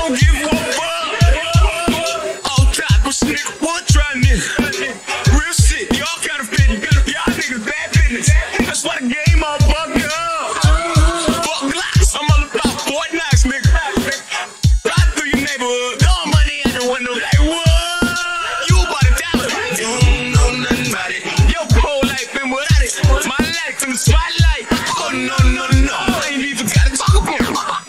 don't give a fuck. All top, what's nigga? What try nigga? Real shit, y'all kind of fit. Y'all niggas bad business. That's why the game all bugged up. Fuck blocks, I'm all about Fort Knox, nigga. Ride through your neighborhood, throwing money out the window like what? You about $1. You don't know nothing about it. Your whole life been without it. My life in the spotlight. Oh no, no, no. I ain't even gotta talk about it.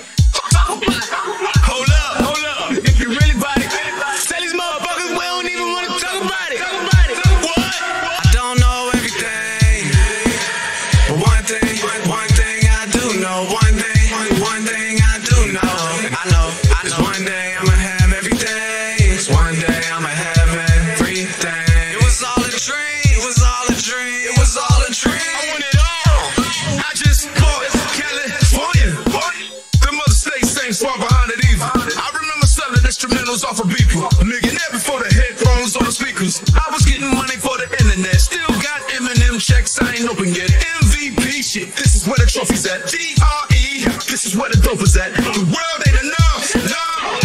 Hold up. If you really about it, tell these motherfuckers we don't even wanna talk about it. What? I don't know everything, but one thing I do know. One thing I do know. I know one day I'ma have everything. One day I'ma have everything. It was all a dream. It was all a dream. It was all a dream. I want it all. I just bought California. Them other states ain't far behind it either. I remember selling instrumentals off of beeper. Nigga, never for the headphones or the speakers. I was getting money for the internet. Still got M&M checks, I ain't open yet. MVP shit, this is where the trophy's at. DRE, this is where the dope is at. The world ain't enough. No.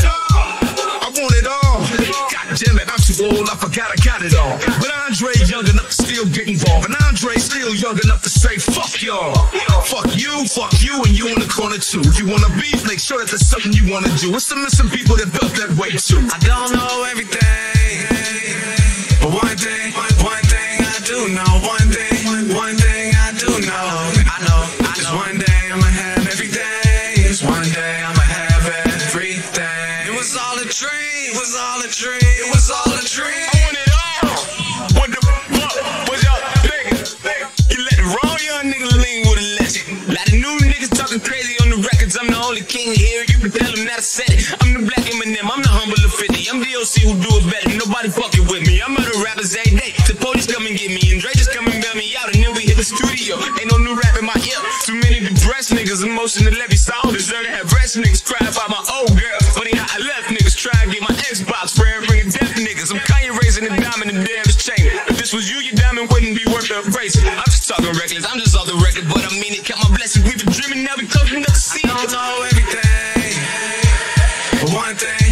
I want it all. God damn it, I'm too old, I forgot I got it all. But Andre young enough to still get involved. And Andre still young enough to say, fuck y'all. Fuck you, and you in the corner too. You wanna beef, make sure that there's something you wanna do. It's the missing people that built that way too. I don't know everything, but one thing I do know. One thing I do know. I know just one day I'ma have everything. Just one day I'ma have everything. It was all a dream. It was all a dream. It was all a dream. I want it all. What the fuck was y'all thinking? You let the wrong young nigga lean with a legend. Lot of new niggas talking crazy on the records. I'm the only king here. You can tell them that I said it. I'm the black Eminem. I'm the humble of 50. I'm DOC who do it better. Nobody fucking with me. I'm other rappers every day. The police come and get me, and Dre just come and bail me out, and then we hit the studio. Ain't no new rap in my ear. Too many depressed niggas. Emotional every song. Deserve to have rest niggas cry about my old girl. Funny how I left niggas try and get my Xbox friend bringing death niggas. I'm Kanye raising the diamond in Davis chain. If this was you, your diamond wouldn't be worth the price. I'm just talking reckless. I'm just off the record, but I mean it. Count my blessings. We've been dreaming, now we close enough to see it. I don't know everything, but one thing